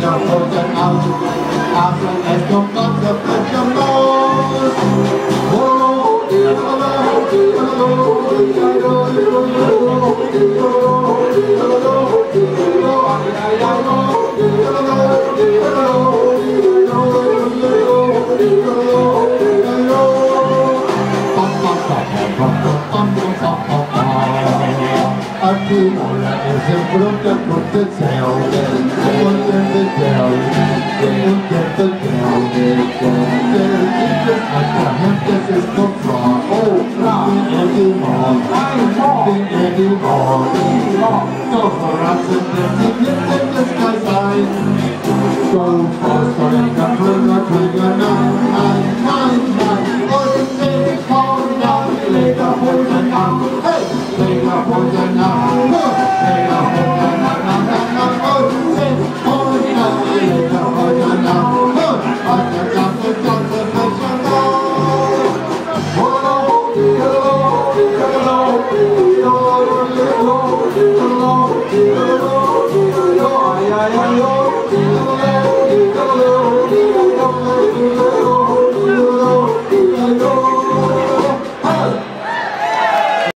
poison out. After as your guns have put your nose. Timora is een broeke potenziaal. Wordt in de tel, wordt in de tel. De liefde uit de hemdes is control. Oh, die Timor, die Timor. Toch verrassen dat die liefde de sky zijn. Go fast, for ik kan vluggen, nein, nein, nein. Und ich komm dann, leg der Hosen an. Hey, leg der Hosen an. Oh,